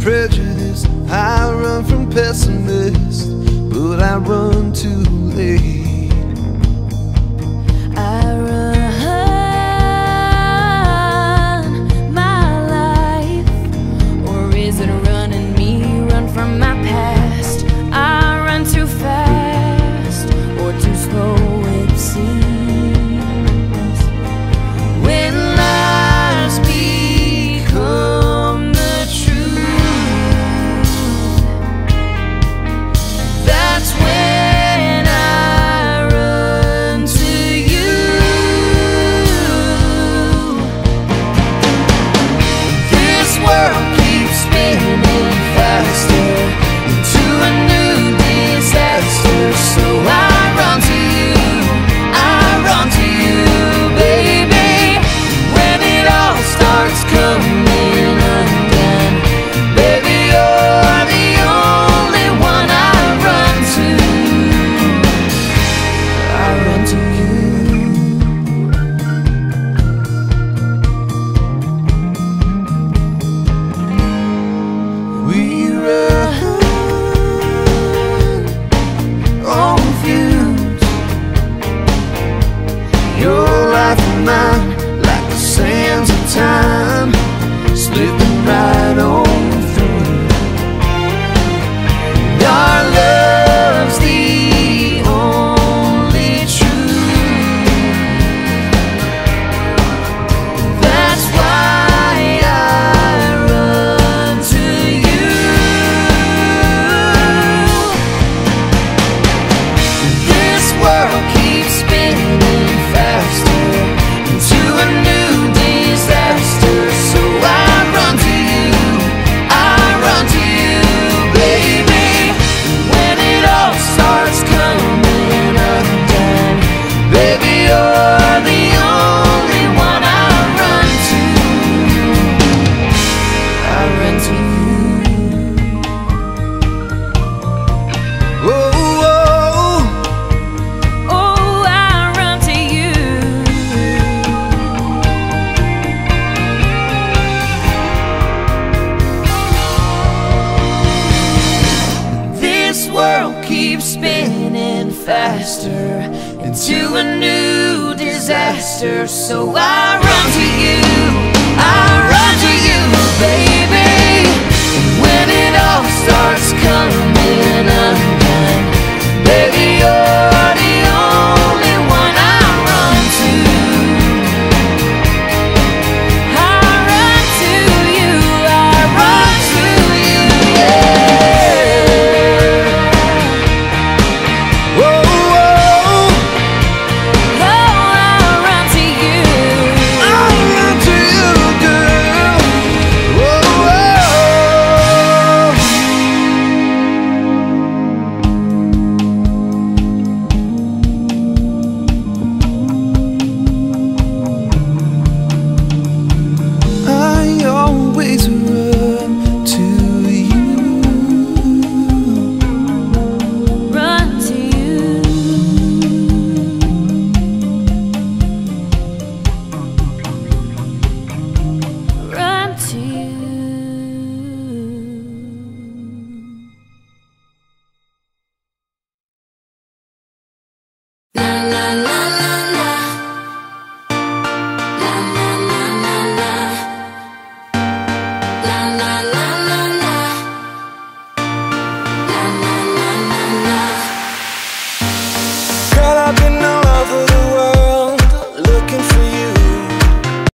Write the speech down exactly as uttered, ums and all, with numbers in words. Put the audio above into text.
prejudice, I run from pessimists, but I run too late. I run my life, or is it running me? Run from my past. I run too fast, or too slow it seems. When lies become the truth, that's when I run to you. This world keeps spinning faster into a new disaster, so I run to you, I run to you, baby. When it all starts coming undone, baby, you're the only one I run to. I run to you. We run on fumes, your life and mine, like the sands of time, slipping right on through. And our love's the only truth. That's why I run to you. This world keeps spinning faster into a new disaster, so I run to you, I run to you, baby. When it all starts coming undone, baby, you're the only one I run to. I run to you. Oh, oh, Oh, I run to you. this world keeps spinning faster into a new disaster, so I run to you, I run to you, baby. When it all starts coming